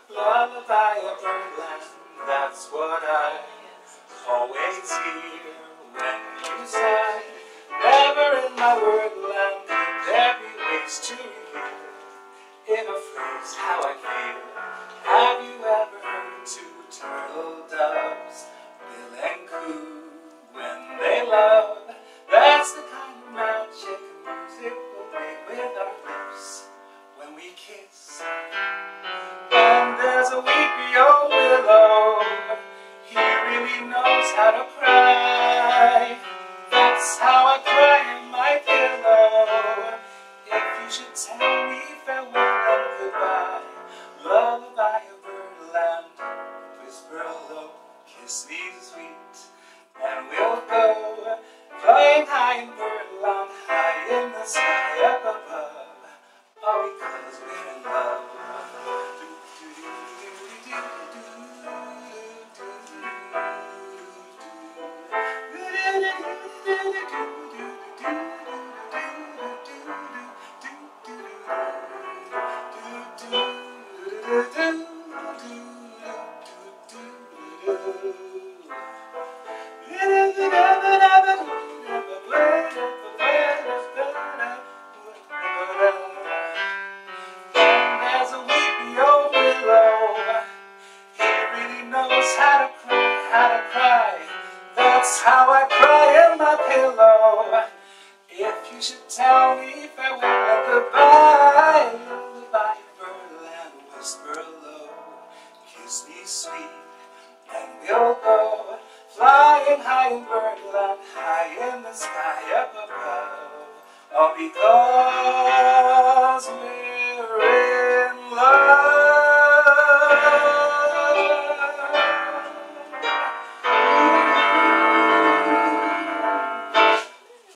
Lullaby of Birdland, that's what I always hear when you sigh. Never in my wordland could there be ways to hear in a phrase how I feel. Have you ever heard two turtle doves bill and coo when they love? That's the kind of magic music we'll make with our lips when we kiss. And there's a weepy old willow, he really knows how to cry. That's how I cry in my pillow. If you should tell me farewell and goodbye, lullaby of birdland, whisper low, kiss me sweet, and we'll go flying high in birdland, high in the sky up above, all because we're in love. There's a weepy old willow, he really knows how to cry. That's how I cry in my pillow. If you should tell me farewell and goodbye, lullaby of birdland, whisper low, kiss me sweet, and we'll go flying high in birdland, high in the sky up above, all because we're